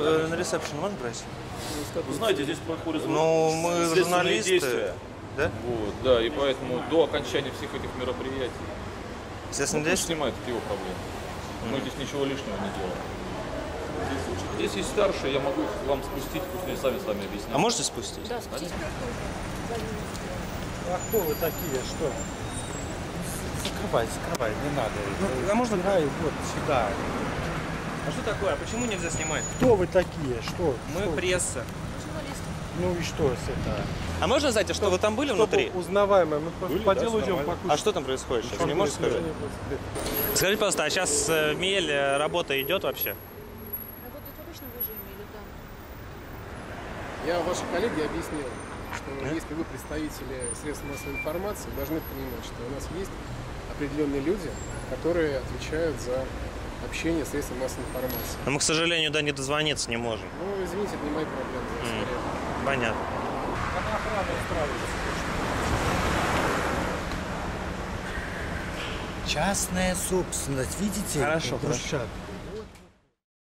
на ресепшн можно пройти? Вы знаете, здесь проходят Ну, мы следственные журналисты. действия. Да? Вот, да, и поэтому до окончания всех этих мероприятий Естественно, пусть здесь. снимают, это его проблемы. Мы здесь ничего лишнего не делаем. Здесь есть старшие, я могу их вам спустить, пусть они сами с вами объяснят. А можете спустить? Да, спустите. А кто вы такие, что? Закрывай, не надо. А можно? Вот сюда. А что такое? А почему нельзя снимать? Кто вы такие, что? Мы Что? пресса. Ну и что с это? А можно, знаете, что вы там были внутри? Узнаваемое, мы просто Были, по да, делу идем, нормально. покушать. А что там происходит сейчас? Не можете сказать? Скажите, пожалуйста, а сейчас МЕЛь, работа идет вообще? Работает в обычном режиме или там? Я вашей коллеге объяснил, что если вы представители средств массовой информации, вы должны понимать, что у нас есть определенные люди, которые отвечают за общение с средствами массовой информации. Но мы, к сожалению, не дозвониться не можем. Ну, извините, это не мои проблемы. Понятно. Частная собственность, видите? Хорошо, Брусчатка.